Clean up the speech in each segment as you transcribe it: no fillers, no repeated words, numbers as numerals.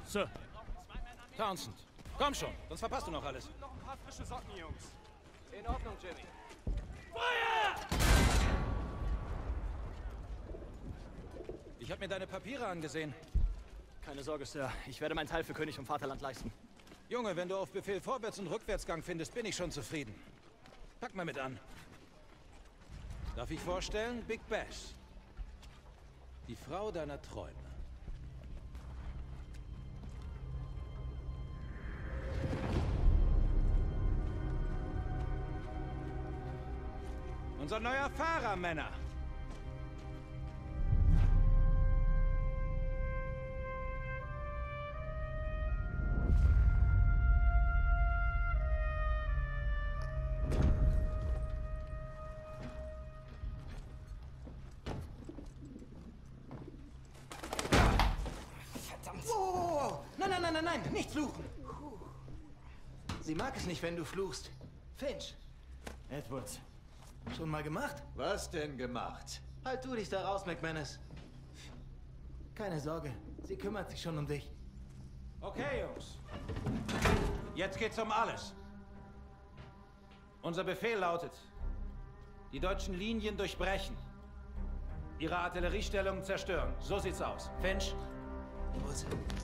Sir. Townsend, komm schon, sonst verpasst du noch alles. Noch ein paar frische Socken, Jungs. In Ordnung, Jimmy. Ich habe mir deine Papiere angesehen. Keine Sorge, Sir. Ich werde meinen Teil für König und Vaterland leisten. Junge, wenn du auf Befehl Vorwärts- und Rückwärtsgang findest, bin ich schon zufrieden. Pack mal mit an. Darf ich vorstellen? Big Bash. Die Frau deiner Träume. Unser neuer Fahrer, Männer. Oh, nein, nicht fluchen. Sie mag es nicht, wenn du fluchst. Finch. Edwards. Schon mal gemacht? Was denn gemacht? Halt du dich da raus, McManus. Keine Sorge, sie kümmert sich schon um dich. Okay, Jungs. Jetzt geht's um alles. Unser Befehl lautet, die deutschen Linien durchbrechen. Ihre Artilleriestellungen zerstören. So sieht's aus. Finch? Los.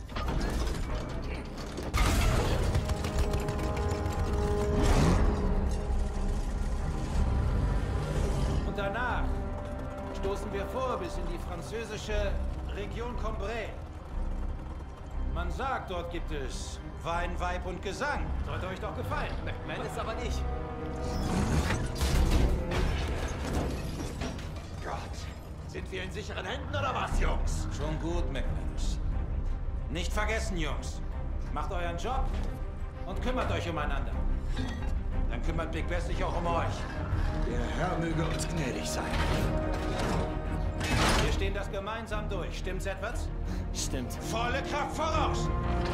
Und danach stoßen wir vor bis in die französische Region Cambrai. Man sagt, dort gibt es Wein, Weib und Gesang. Sollte euch doch gefallen. Man ist aber nicht. Gott, sind wir in sicheren Händen oder was, Jungs? Schon gut, McManus. Nicht vergessen, Jungs. Macht euren Job und kümmert euch umeinander. Dann kümmert Big Bass sich auch um euch. Der Herr möge uns gnädig sein. Wir stehen das gemeinsam durch. Stimmt's, Edwards? Stimmt. Volle Kraft voraus!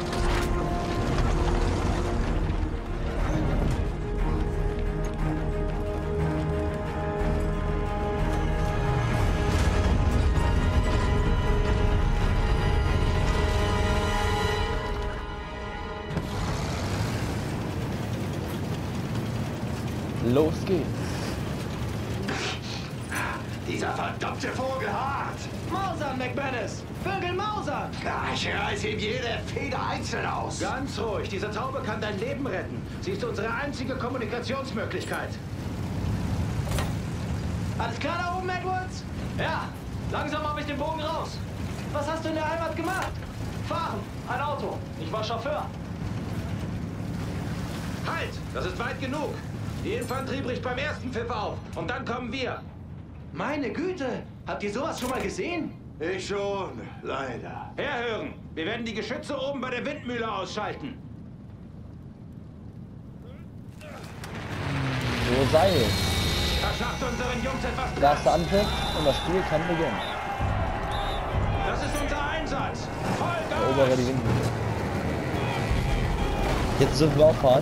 Los geht's. Dieser verdammte Vogel hart! Mausern, McManus! Vögel mausern! Ich reiße ihm jede Feder einzeln aus! Ganz ruhig. Diese Taube kann dein Leben retten. Sie ist unsere einzige Kommunikationsmöglichkeit. Alles klar da oben, Edwards? Ja, langsam habe ich den Bogen raus. Was hast du in der Heimat gemacht? Fahren, ein Auto. Ich war Chauffeur. Halt! Das ist weit genug. Die Infanterie bricht beim ersten Pfiff auf. Und dann kommen wir. Meine Güte! Habt ihr sowas schon mal gesehen? Ich schon, leider. Herhören! Wir werden die Geschütze oben bei der Windmühle ausschalten. So sei es. Verschafft unseren Jungs etwas Der erste Platz. Angriff und das Spiel kann beginnen. Das ist unser Einsatz. Erobere Vollgas! die Windmühle. Jetzt dürfen wir auch fahren.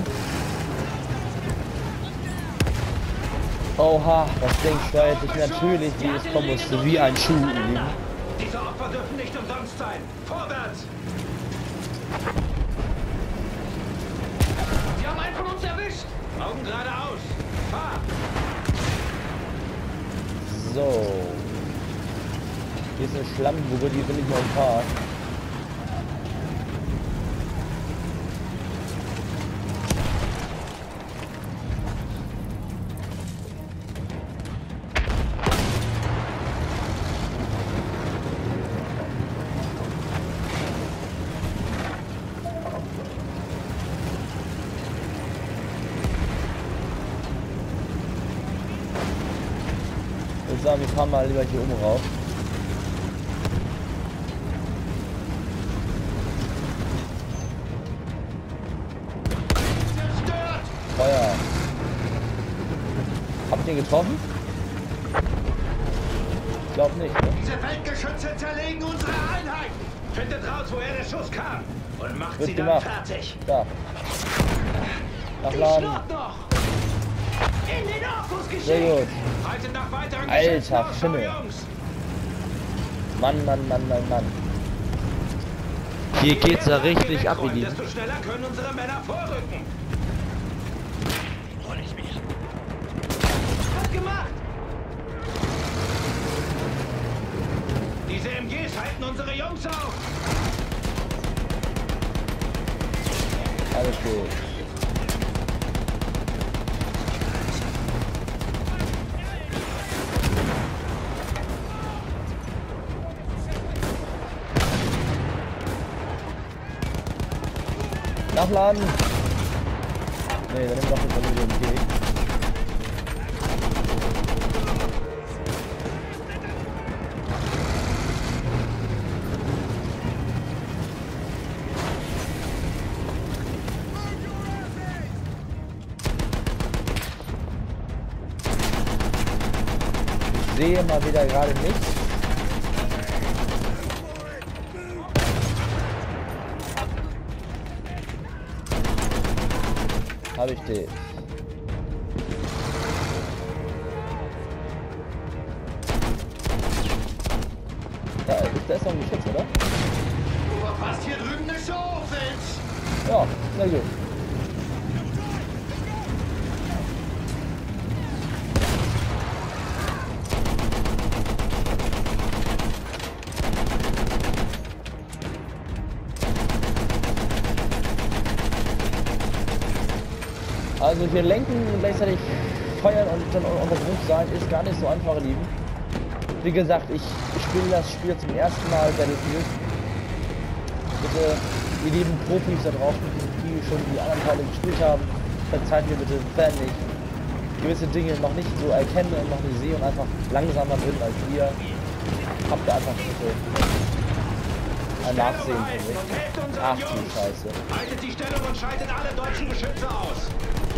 Oha, das Ding steuert sich natürlich, wie es kommen musste, wie ein Schuh. Diese Opfer dürfen nicht umsonst sein. Vorwärts! Sie haben einen von uns erwischt. Augen geradeaus. Fahr! So. Hier ist eine Schlammgrube, die will ich mal fahren. Ich würde sagen, wir fahren mal lieber hier oben rauf. Feuer. Habt ihr ihn getroffen? Ich glaube nicht, ne? Diese Feldgeschütze zerlegen unsere Einheiten! Findet raus, woher der Schuss kam. Und macht Wird sie dann gemacht. fertig. Da. Die Nachladen. schnurrt noch! In den Orkus geschickt! Sehr gut. Haltet nach weiteren Alter, Geschützen Ausschau, Schimmel. Jungs. Mann, Mann, Mann, Mann, Mann. Hier geht's ja richtig ab, ihr Lieben. Desto schneller können unsere Männer vorrücken. Was gemacht? Diese MGs halten unsere Jungs auf. Alles gut. Nachladen! Nee, dann nehmen wir doch jetzt den MG. Ich sehe mal wieder gerade nichts. Habe ich dich. Da ist noch ein Geschütz, oder? Du verpasst hier drüben eine Show, Finch! Ja, na gut. Also hier lenken und gleichzeitig feuern und dann unter Druck sein ist gar nicht so einfach, ihr Lieben. Wie gesagt, ich spiele das Spiel zum ersten Mal Battlefield. Bitte, ihr lieben Profis da draußen, die schon die anderen Teile gespielt haben, verzeiht mir bitte, wenn ich gewisse Dinge noch nicht so erkenne und noch nicht sehe und einfach langsamer bin als ihr. Habt ihr einfach bitte ein Nachsehen für mich. Ach du Scheiße. Haltet die Stellung und schaltet alle deutschen Geschütze aus.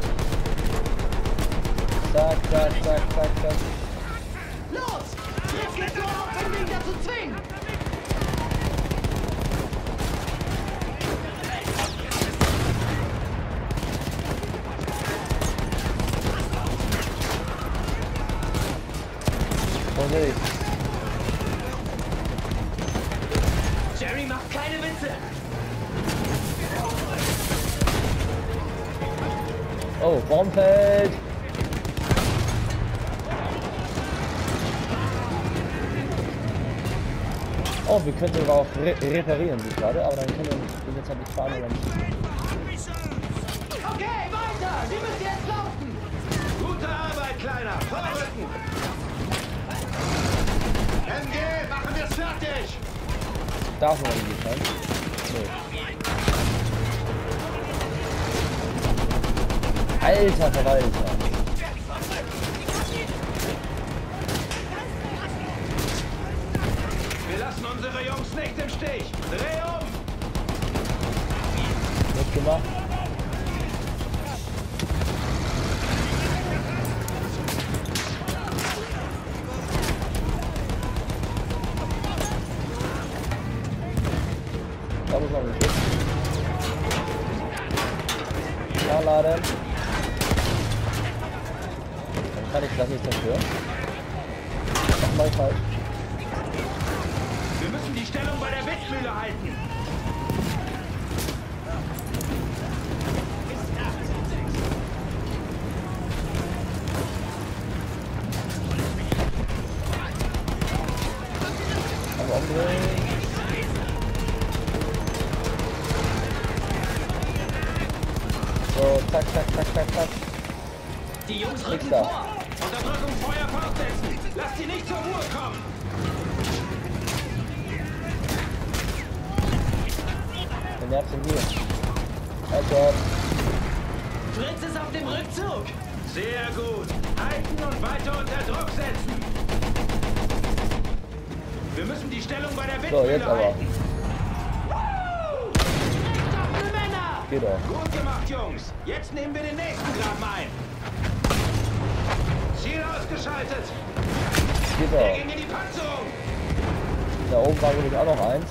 Zack, zack, zack, zack, zack. Los! Jetzt geht's nur noch, um ihn dazu zwingen! Und hey. Jerry macht keine Witze! Oh, Bombfeld! Oh, wir könnten sogar auch reparieren, wie gerade, aber dann können wir den jetzt halt nicht fahren oder nicht. Okay, weiter! Sie müssen jetzt laufen! Gute Arbeit, Kleiner. Vorrücken. MG, machen wir's fertig. Darf man irgendwie sein? Nee. Alter Verwalter! Wir lassen unsere Jungs nicht im Stich. Dreh um. Gut gemacht. Da muss man nicht hin. Nachladen. Dann kann ich das nicht zerstören. Das mache ich falsch. Wir müssen die Stellung bei der Windmühle halten. Also umdrehen. So, zack, zack, zack, zack, zack. Die Jungs Nix rücken da. vor! Unterdrückung, Feuer fortsetzen. Lasst sie nicht zur Ruhe kommen. Der nervt sind hier. Also, Fritz ist auf dem Rückzug! Sehr gut. Halten und weiter unter Druck setzen. Wir müssen die Stellung bei der so, Windmühle jetzt aber. halten. Stoppende Männer! Geht doch. Gut gemacht, Jungs. Jetzt nehmen wir den nächsten Graben ein. Ziel ausgeschaltet. Geht Wir doch. gehen in die Panzerung. Da oben war nämlich auch noch eins.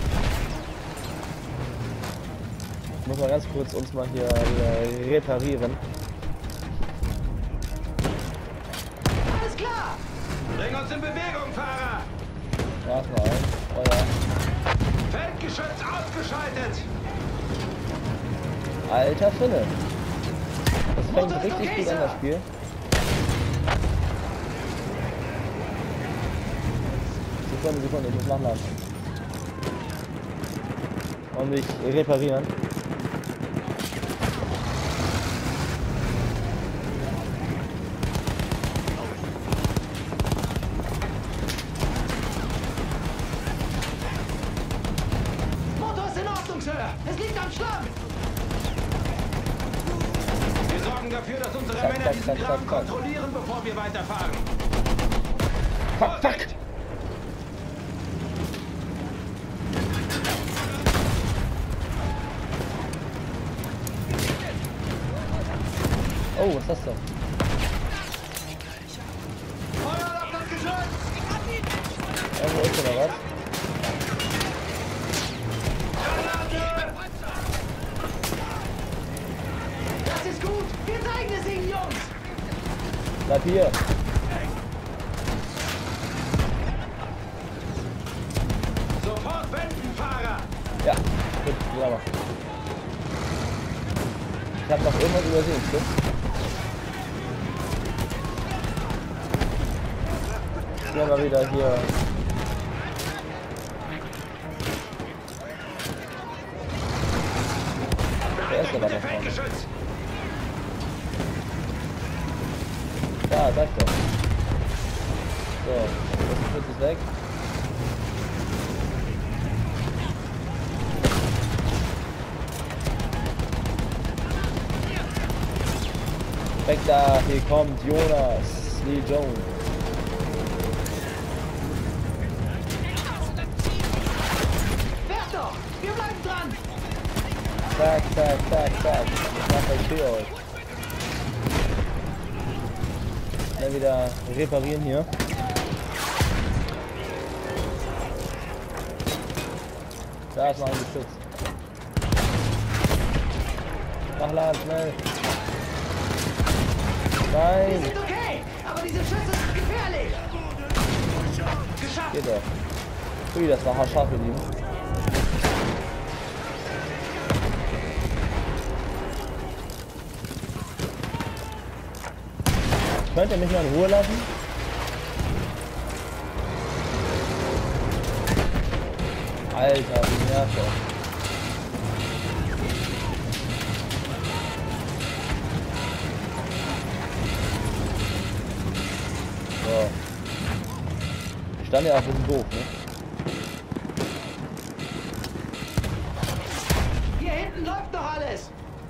Ich muss mal ganz kurz uns mal hier reparieren. Alles klar! Bring uns in Bewegung, Fahrer. Da ist noch eins. Oh ja. Feldgeschütz ausgeschaltet! Alter Finne. Das fängt richtig gut an, das Spiel. Sekunde, ich muss nachladen. Und mich reparieren. Motor ist in Ordnung, Sir. Es liegt am Schlamm. Wir sorgen dafür, dass unsere Männer diesen Graben kontrollieren, bevor wir weiterfahren. Fuck! Oh, was ist das denn? Feuer auf das Geschütz! Irgendwo ist oder was? Das ist gut. Wir zeigen es Ihnen, Jungs. Bleib hier! Sofort wenden, Fahrer! Ja, gut, sauber. Ich hab noch irgendwas übersehen, stimmt? Hier haben wir wieder hier. Der erste war da vorne. Feldgeschütz! Ja, sag doch. So, das Geschütz ist weg. Weg da, hier kommt Jonas Lee Jones. Fährt doch. Wir bleiben dran. Zack. Ich mach euch für euch. Dann wieder reparieren hier. Da ist noch ein Geschütz. Mach Laden, schnell. Wir Nein! sind okay. Aber diese Schütze ist gefährlich. Geschafft. Geht doch. Ui, das war haarscharf, ihr Lieben. Könnt ihr mich mal in Ruhe lassen? Alter, wie nervt das? So. Ich stand ja auch ein bisschen doof, ne? Hier hinten läuft doch alles.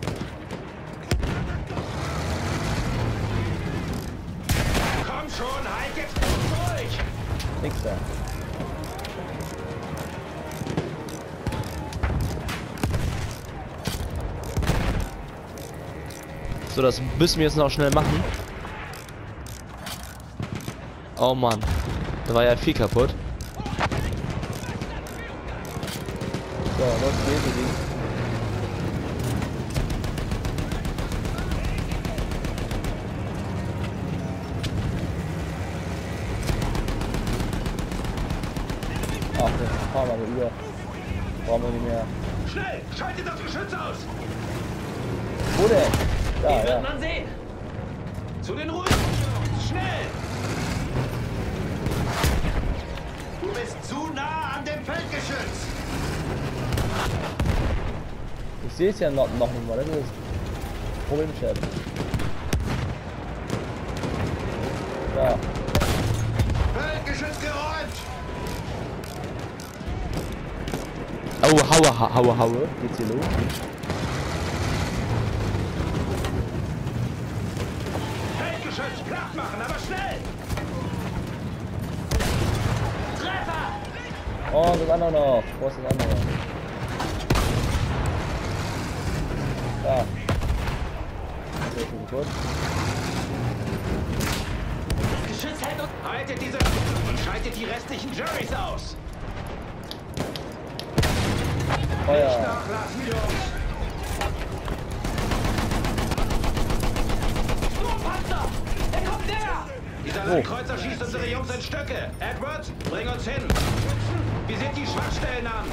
Komm schon, halt jetzt durch! Nix da. So, das müssen wir jetzt noch schnell machen. Oh Mann, da war ja viel kaputt. So, los geht's, ihr Lieben. Ach, das fahren wir über. Brauchen wir nicht mehr. Schnell, schaltet das Geschütz aus! Wo denn? Da, Wird ja. man sehen. Zu den ruhigen Jungs, schnell! Du bist zu nah an dem Feldgeschütz! Ich sehe es ja noch nicht mal, das ist das Problem, Chef. Ja. Feldgeschütz geräumt! Oh, haue. Geht's hier los? Feldgeschütz platt machen, aber schnell! Treffer! Oh, das andere noch. Wo ist das andere? Da. Okay, gut. Das Geschütz hält uns. Haltet diese und schaltet die restlichen Jerrys aus! Nicht Feuer. nachlassen, Jungs! Sturmpanzer. Er kommt näher. Dieser Landkreuzer schießt unsere Jungs in Stücke. Edward, bring uns hin. Wir sind die Schwachstellen an.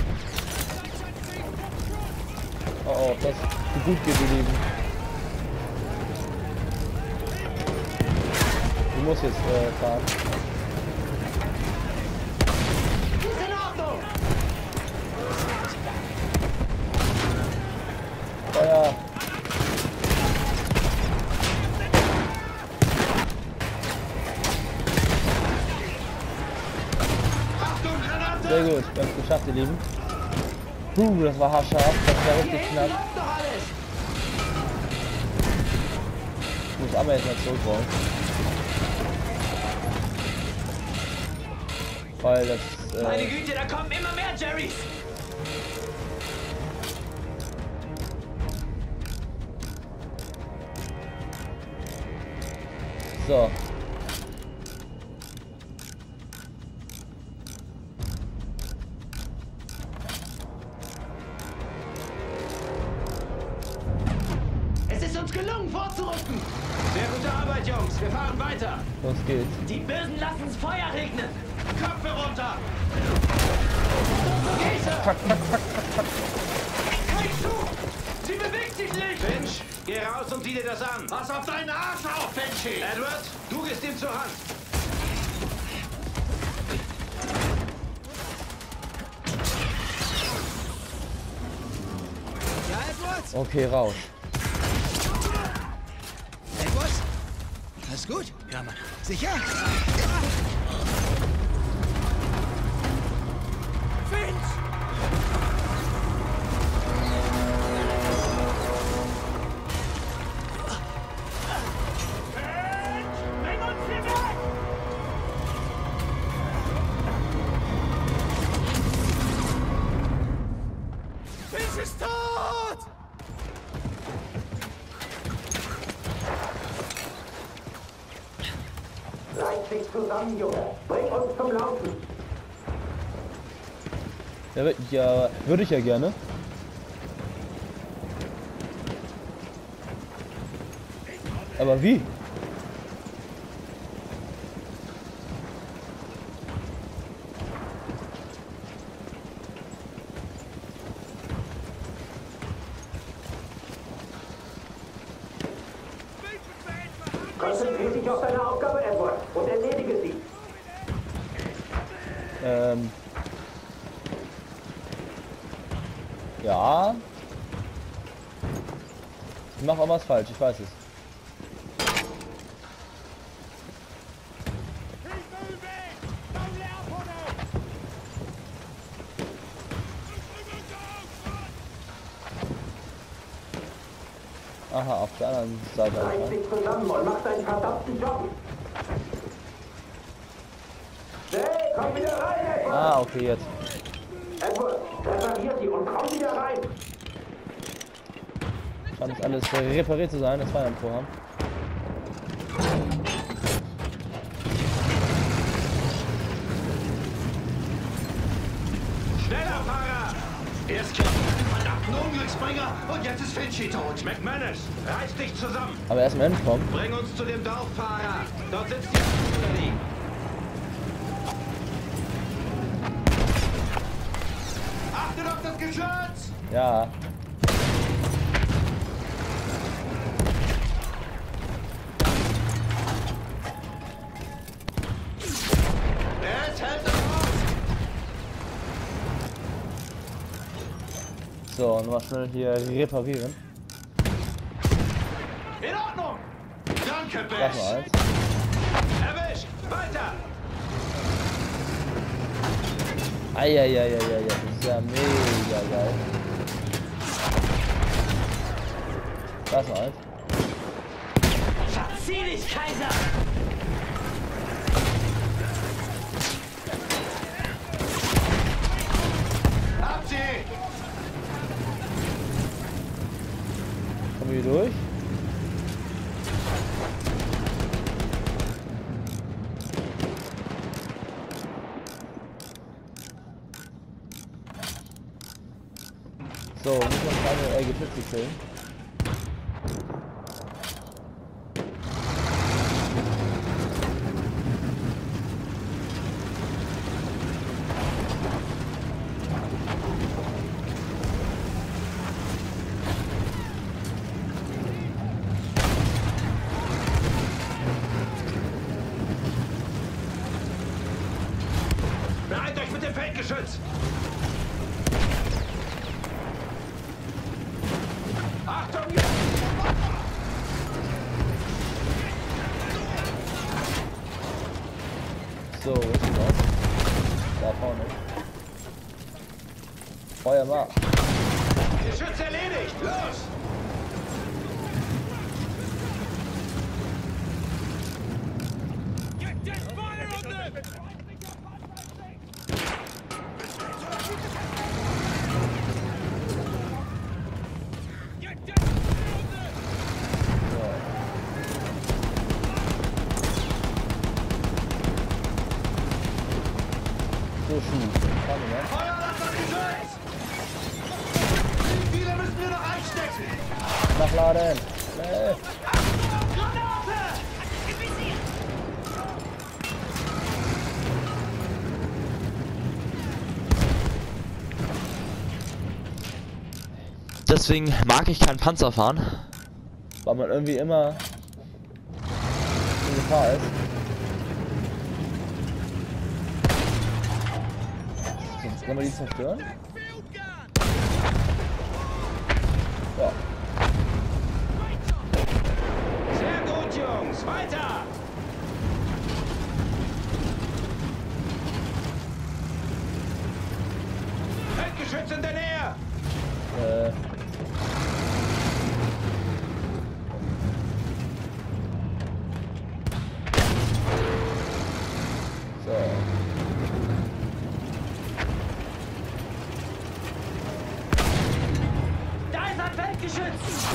Oh, ob das gut geht, ihr Lieben. Du musst jetzt fahren. Ist in Ordnung! Feuer! Achtung, Granate! Sehr gut, wir haben es geschafft, ihr Lieben. Das war haarscharf, das war richtig knapp. Läuft doch alles! Ich muss aber jetzt mal zurückrollen. Weil das... Meine Güte, da kommen immer mehr Jerrys! So. Es ist uns gelungen, vorzurücken! Sehr gute Arbeit, Jungs. Wir fahren weiter. Los geht's. Die Bösen lassen uns Feuer regnen! Köpfe runter. Kein Zug! Sie bewegt sich nicht! Finch, geh raus und sieh dir das an. Pass auf deinen Arsch auf, Finchy! Edward, du gehst ihm zur Hand. Ja, Edward? Okay, raus. Edward? Alles gut? Ja, Mann. Sicher? Finch! Bring uns hier weg! Finch ist tot! Reiß dich zusammen, Junge. Bring uns zum Laufen. Ja, würde ich ja gerne. Aber wie? Konzentriere dich auf deine Aufgabe, Edward, und erledige sie. Ja. Ich mache auch was falsch, ich weiß es. Aha, auf der anderen Seite. Reiß dich zusammen und mach deinen verdammten Job. Hey, komm wieder rein, Edward! Ah, okay, jetzt. Edward, reparier sie und komm wieder rein. Scheint das alles repariert zu sein, das war ja ein Vorhaben. Schneller, Fahrer! Erst killt den verdammten Unglücksbringer und jetzt ist Finchy tot. McManus, reiß dich zusammen. Aber erst mal entkommen. Bring uns zu dem Dorf, Fahrer. Dort sitzt die Artillerie. Achtet auf das Geschütz! Ja. Es hält es aus! So, nochmal schnell hier reparieren. In Ordnung. Danke, Das Bess! mal eins. Erwischt. Weiter. Eieieiei, das ist ja mega geil. Das mal eins. Verzieh dich, Kaiser! Habt sie! Kommen wir hier durch? So, muss man keine Geschütze killen. Feindgeschütz! Achtung jetzt! So, wo ist die aus? Da vorne. Feuer mal. Geschütz erledigt! Los! So, Schuh. Warte mal. Feueralarm-Geschütz! Wie viele müssen wir noch einstecken? Nachladen. Deswegen mag ich keinen Panzer fahren. Weil man irgendwie immer in Gefahr ist. Jetzt können wir die zerstören. Ja. Sehr gut, Jungs! Weiter! Feindgeschütz in der Nähe! So. Da ist ein Feldgeschütz!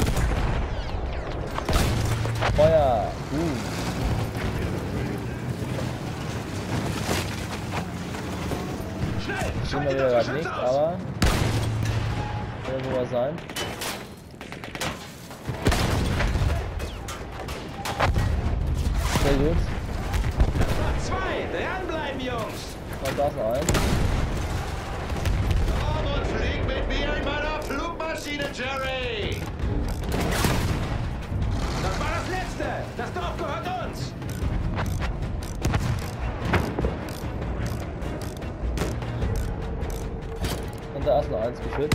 Feuer. Schnell! Sehen wir wieder gerade nicht, aber soll wohl was sein. Sehr gut. Zwei! Dranbleiben, Jungs! Und da ist noch eins. Komm und flieg mit mir in meiner Flugmaschine, Jerry! Das war das Letzte! Das Dorf gehört uns! Und da ist noch eins geschützt.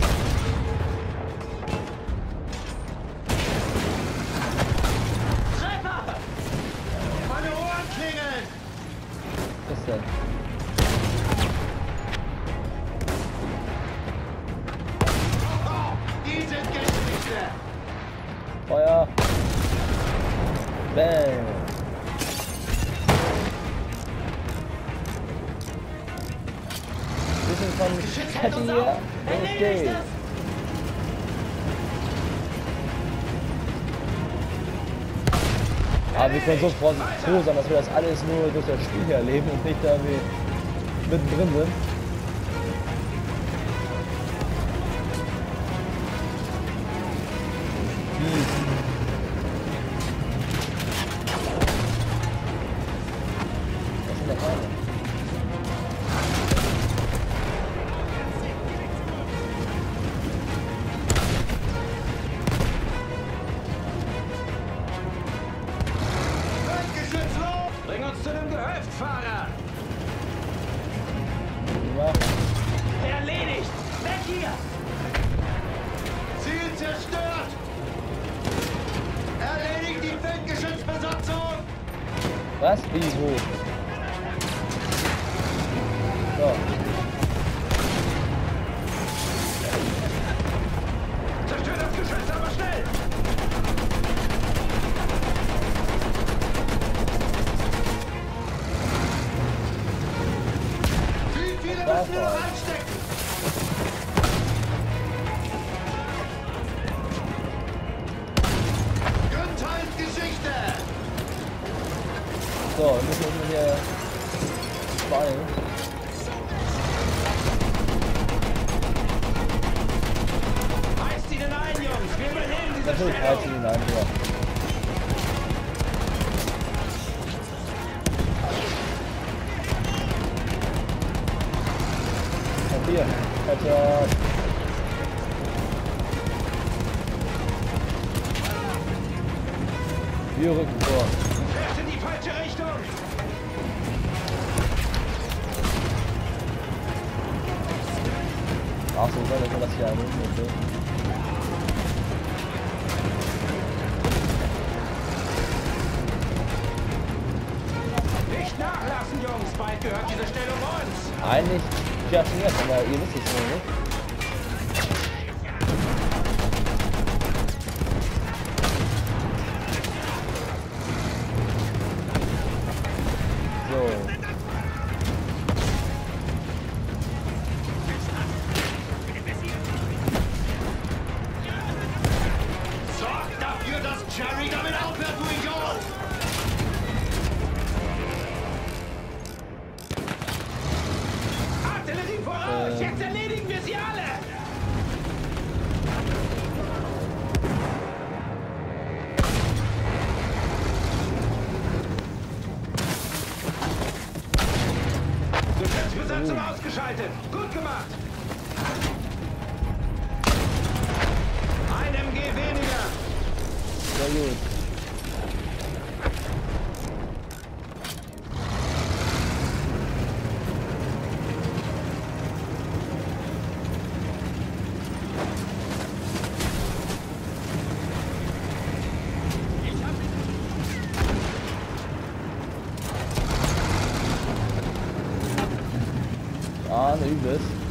Treffer! Meine Ohren klingeln! Was denn? Oh, die sind Geschichte! Feuer. Bang. Bisschen von Fett hier. Okay. Aber wir können so froh sein, dass wir das alles nur durch das Spiel hier erleben und nicht da wie mittendrin sind. Was ist denn da rein? Feindgeschütz los! Bring uns zu dem Gehöft, Fahrer! Ja. Erledigt! Weg hier! Ziel zerstört! Erledigt die Feldgeschützbesatzung! Was? Wie? Wo? So. Zerstört das Geschütz, aber schnell! Wie viele müssen wir noch einstecken? Günther Geschichte! So, wir müssen uns hier sparen. Heizt ihnen ein, Jungs! Wir übernehmen diese Natürlich Stellung! heizen ihn ein, ja. Und hier, Headshot. Wir rücken vor. Fährt in die falsche Richtung! Ach so, soll das hier ein okay. Nicht nachlassen, Jungs. Bald gehört diese Stellung uns. Eigentlich stationiert, aber ihr wisst es nur nicht. So. Sorgt dafür, dass Jerry damit aufhört, du Idiot! Artillerie voraus! Jetzt erledigen wir sie alle! Geschützbesatzung ausgeschaltet! Gut gemacht! Ein MG weniger! Sehr gut. Ah, ne, übles.